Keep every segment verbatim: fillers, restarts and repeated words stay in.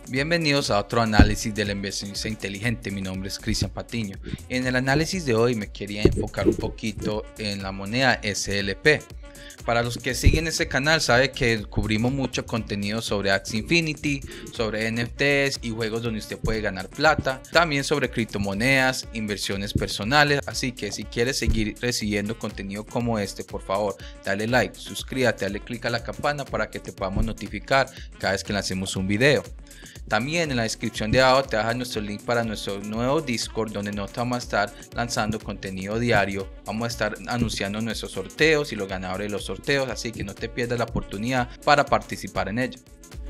Bienvenidos a otro análisis de la inversionista inteligente. Mi nombre es Cristian Patiño. En el análisis de hoy me quería enfocar un poquito en la moneda S L P. Para los que siguen este canal saben que cubrimos mucho contenido sobre Axie Infinity, sobre N F Ts y juegos donde usted puede ganar plata. También sobre criptomonedas, inversiones personales. Así que si quieres seguir recibiendo contenido como este, por favor dale like, suscríbete, dale click a la campana para que te podamos notificar cada vez que lancemos un video. También en la descripción de abajo te dejo nuestro link para nuestro nuevo Discord, donde nos vamos a estar lanzando contenido diario. Vamos a estar anunciando nuestros sorteos y los ganadores de los sorteos, así que no te pierdas la oportunidad para participar en ello.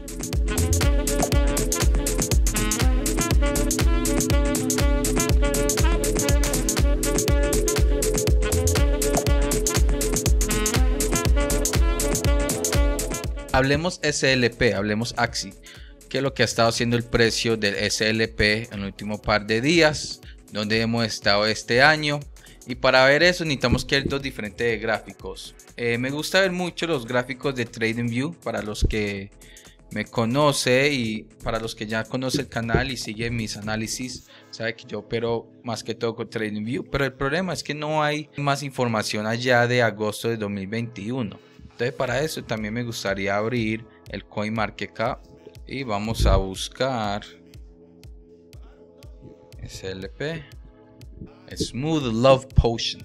Hablemos S L P, hablemos Axie. Que es lo que ha estado haciendo el precio del S L P en el último par de días, donde hemos estado este año. Y para ver eso necesitamos que ver dos diferentes gráficos. Eh, me gusta ver mucho los gráficos de TradingView para los que me conoce y para los que ya conocen el canal y siguen mis análisis. Sabe que yo opero más que todo con TradingView, pero el problema es que no hay más información allá de agosto de dos mil veintiuno. Entonces para eso también me gustaría abrir el CoinMarketCap. Y vamos a buscar S L P Smooth Love Potion.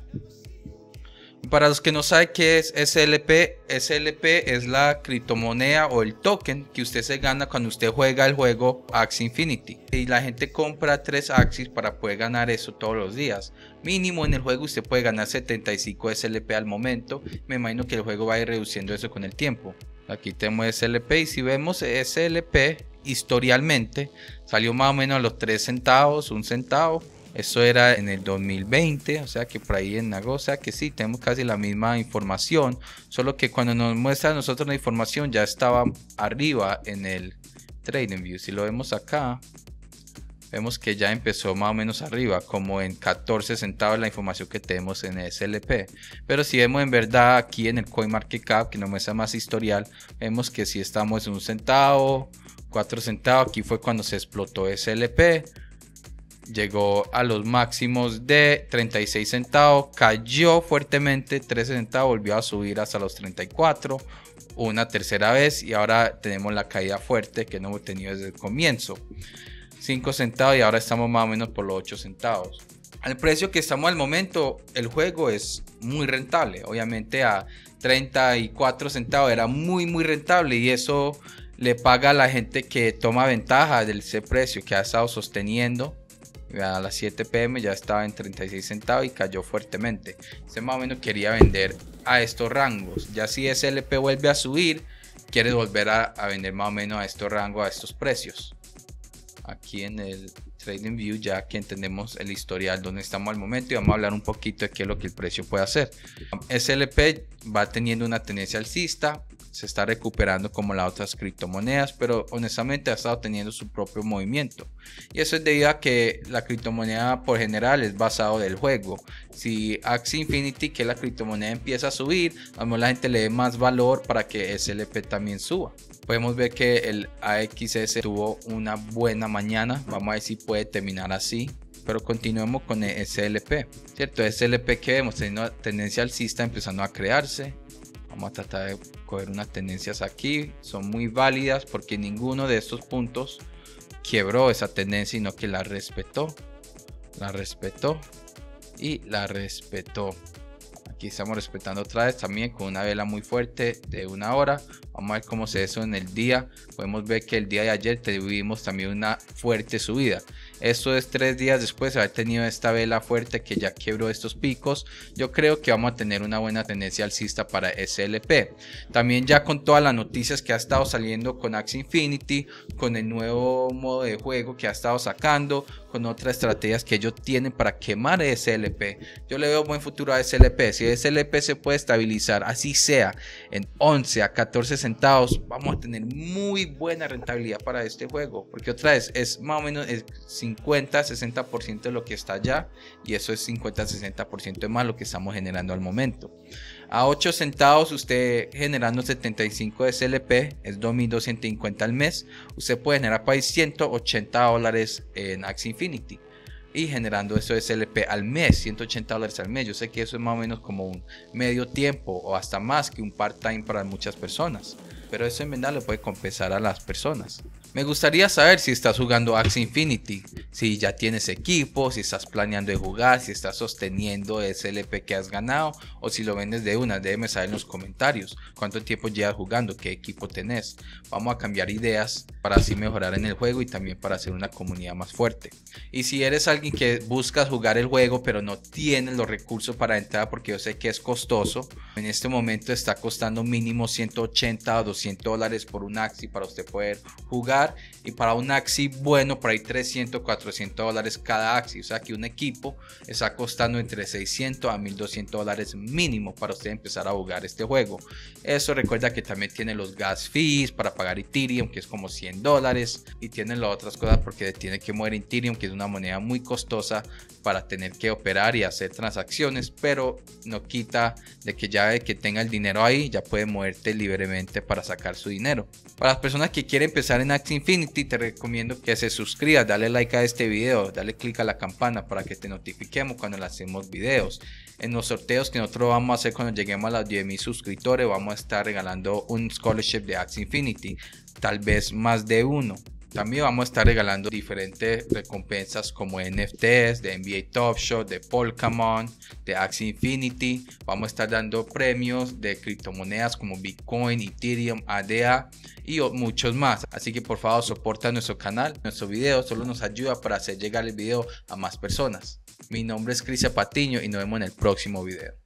Para los que no saben qué es S L P, S L P es la criptomoneda o el token que usted se gana cuando usted juega el juego Axie Infinity. Y la gente compra tres Axies para poder ganar eso todos los días. Mínimo en el juego usted puede ganar setenta y cinco S L P al momento. Me imagino que el juego va a ir reduciendo eso con el tiempo. Aquí tenemos S L P y si vemos S L P historialmente salió más o menos a los tres centavos, un centavo. Eso era en el dos mil veinte, o sea que por ahí en agosto, o sea que sí, tenemos casi la misma información. Solo que cuando nos muestra a nosotros la información ya estaba arriba en el TradingView. Si lo vemos acá, vemos que ya empezó más o menos arriba, como en catorce centavos la información que tenemos en S L P. Pero si vemos en verdad aquí en el CoinMarketCap, que nos muestra más historial, vemos que si estamos en un centavo, cuatro centavos. Aquí fue cuando se explotó S L P. Llegó a los máximos de treinta y seis centavos, cayó fuertemente, trece centavos, volvió a subir hasta los treinta y cuatro, una tercera vez y ahora tenemos la caída fuerte que no hemos tenido desde el comienzo. cinco centavos y ahora estamos más o menos por los ocho centavos. Al precio que estamos al momento, el juego es muy rentable. Obviamente a treinta y cuatro centavos era muy muy rentable y eso le paga a la gente que toma ventaja de ese precio que ha estado sosteniendo. A las siete p m ya estaba en treinta y seis centavos y cayó fuertemente. Este más o menos quería vender a estos rangos. Ya si S L P vuelve a subir, quiere volver a, a vender más o menos a estos rangos, a estos precios. Aquí en el TradingView ya que entendemos el historial donde estamos al momento y vamos a hablar un poquito de qué es lo que el precio puede hacer. S L P va teniendo una tendencia alcista, se está recuperando como las otras criptomonedas, pero honestamente ha estado teniendo su propio movimiento y eso es debido a que la criptomoneda por general es basado del juego. Si Axie Infinity, que es la criptomoneda, empieza a subir, a lo mejor la gente le dé más valor para que S L P también suba. Podemos ver que el A X S tuvo una buena mañana. Vamos a ver si puede terminar así. Pero continuemos con el S L P. ¿Cierto? S L P que vemos teniendo una tendencia alcista empezando a crearse. Vamos a tratar de coger unas tendencias aquí. Son muy válidas porque ninguno de estos puntos quebró esa tendencia, sino que la respetó. La respetó. Y la respetó. Aquí estamos respetando otra vez también con una vela muy fuerte de una hora. Vamos a ver cómo se ve eso en el día. Podemos ver que el día de ayer tuvimos también una fuerte subida. Esto es tres días después de haber tenido esta vela fuerte que ya quebró estos picos. Yo creo que vamos a tener una buena tendencia alcista para S L P. También ya con todas las noticias que ha estado saliendo con Axie Infinity, con el nuevo modo de juego que ha estado sacando, con otras estrategias que ellos tienen para quemar S L P. Yo le veo buen futuro a S L P. Si S L P se puede estabilizar, así sea, en once a catorce centavos, vamos a tener muy buena rentabilidad para este juego. Porque otra vez es más o menos, es, si cincuenta sesenta por ciento de lo que está allá, y eso es cincuenta sesenta por ciento de más lo que estamos generando al momento. A ocho centavos, usted generando setenta y cinco de S L P, es dos mil doscientos cincuenta al mes. Usted puede generar para ahí ciento ochenta dólares en Axie Infinity. Y generando eso de S L P al mes, ciento ochenta dólares al mes. Yo sé que eso es más o menos como un medio tiempo o hasta más que un part-time para muchas personas. Pero eso en verdad le puede compensar a las personas. Me gustaría saber si estás jugando Axie Infinity, si ya tienes equipo, si estás planeando de jugar, si estás sosteniendo S L P que has ganado o si lo vendes de una. Déjeme saber en los comentarios cuánto tiempo llevas jugando, qué equipo tenés. Vamos a cambiar ideas para así mejorar en el juego y también para hacer una comunidad más fuerte. Y si eres alguien que buscas jugar el juego pero no tienes los recursos para entrar, porque yo sé que es costoso, en este momento está costando mínimo ciento ochenta o doscientos dólares por un Axie para usted poder jugar, y para un Axie bueno por ahí trescientos cuatrocientos dólares cada Axie. O sea que un equipo está costando entre seiscientos a mil doscientos dólares mínimo para usted empezar a jugar este juego. Eso recuerda que también tiene los gas fees para pagar Ethereum, que es como cien dólares, y tiene las otras cosas porque tiene que mover Ethereum, que es una moneda muy costosa para tener que operar y hacer transacciones, pero no quita de que ya de que tenga el dinero ahí ya puede moverte libremente para sacar su dinero. Para las personas que quieren empezar en Axie Infinity, te recomiendo que se suscribas, dale like a este video, dale click a la campana para que te notifiquemos cuando le hacemos videos. En los sorteos que nosotros vamos a hacer cuando lleguemos a los diez mil suscriptores, vamos a estar regalando un scholarship de Axie Infinity, tal vez más de uno. También vamos a estar regalando diferentes recompensas como N F Ts de N B A Top Shot, de Pokémon, de Axie Infinity. Vamos a estar dando premios de criptomonedas como Bitcoin, Ethereum, A D A y muchos más. Así que por favor soporta nuestro canal. Nuestro video solo nos ayuda para hacer llegar el video a más personas. Mi nombre es Cristian Patiño y nos vemos en el próximo video.